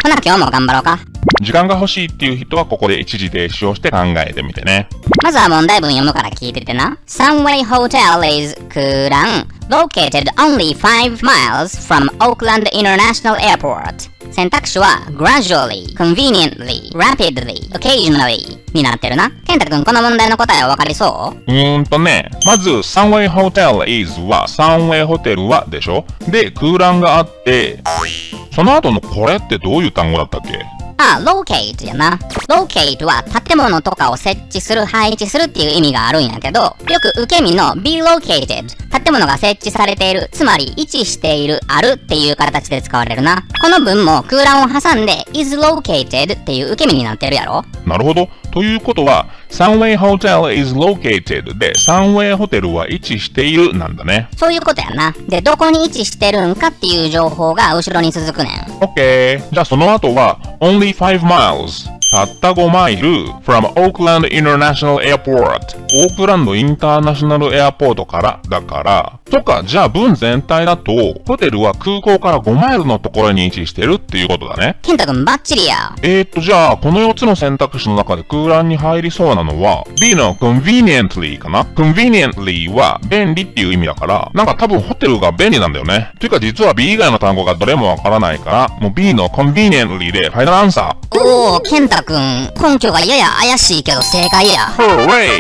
ほな今日も頑張ろうか。 時間が欲しいっていう人はここで一時停止をして考えてみてね。 まずは問題文読むから聞いててな。Sunway Hotel is 空欄 located only 5 miles from Oakland International Airport。選択肢は gradually, conveniently, rapidly, occasionally になってるな。健太くんこの問題の答えはわかりそう？ まず Sunway Hotel is は Sunway ホテルはでしょ。で、空欄があって、その後のこれってどういう単語だったっけ？ locate やな。locate は建物とかを設置する、配置するっていう意味があるんやけど、よく受け身の be located、建物が設置されている、つまり位置している、あるっていう形で使われるな。この文も空欄を挟んで is located っていう受け身になってるやろ。 なるほど。ということは、Sunway Hotel is located で、Sunway ホテルは位置しているなんだね。 そういうことやな。で、どこに位置してるんかっていう情報が後ろに続くねん。 OK。じゃあその後は、only 5 miles。たった5マイル from Oakland International Airport。オークランドインターナショナルエアポートからだから、とか、じゃあ文全体だと、ホテルは空港から5マイルのところに位置してるっていうことだね。 健太くんバッチリや。 じゃあ、この4つの選択肢の中で空欄に入りそうなのは、B の conveniently かな。conveniently は便利っていう意味だから、なんか多分ホテルが便利なんだよね。というか実は B 以外の単語がどれもわからないから、もう B の conveniently でファイナルアンサー。 おー、健太くん、根拠がやや怪しいけど正解や。 Hooray!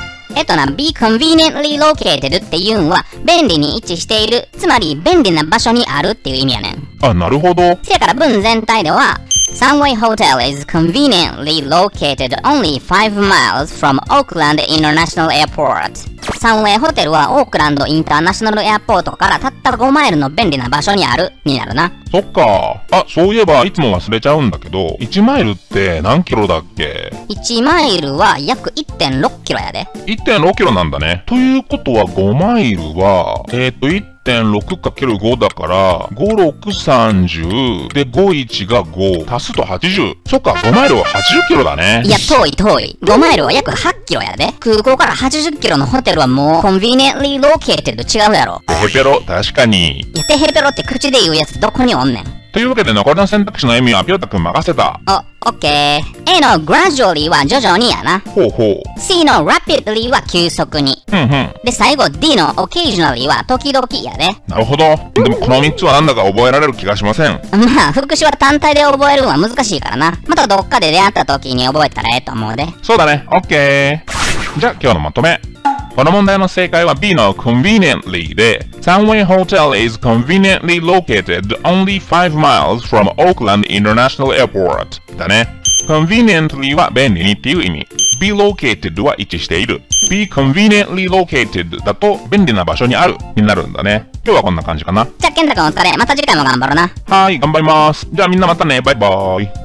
be conveniently located っていうんは、便利に位置している、つまり便利な場所にあるっていう意味やねん。 なるほど。 せやから文全体では、Sunway Hotel is conveniently located only 5 miles from Oakland International Airport。サンウェイホテルはオークランドインターナショナルエアポートからたった5マイルの便利な場所にある、になるな。 そっか。そういえばいつも忘れちゃうんだけど、1マイルって何キロだっけ？ 1 マイルは約 1.6 キロやで。 1.6 キロなんだね。ということは5マイルは、1.6×5 だから、5、6、30で51が5足すと80。そっか、5マイルは80キロだね。 いや、遠い。5マイルは約8キロやで。空港から80キロのホテルはもう、conveniently located 違うやろ。 テヘペロ、確かに。 いや、テヘペロって口で言うやつどこにおんねん。 というわけで残りの選択肢の意味はピョータくん任せた。 オッケー。A の gradually は徐々にやな。 ほうほう。 C の rapidly は急速に。で、最後 D の occasionally は時々やで。 なるほど。でもこの3つはなんだか覚えられる気がしません。 まあ、副詞は単体で覚えるのは難しいからな。またどっかで出会った時に覚えたらええと思うで。 そうだね。オッケー。じゃあ今日のまとめ。この問題の正解は B の conveniently で、Sunway Hotel is conveniently located only 5 miles from Oakland International Airport だね。conveniently は便利にっていう意味。be located は位置している。be conveniently located だと便利な場所にあるになるんだね。今日はこんな感じかな。 じゃあ健太くんお疲れ。また次回も頑張ろうな。 はい、頑張ります。じゃあみんなまたね。バイバーイ。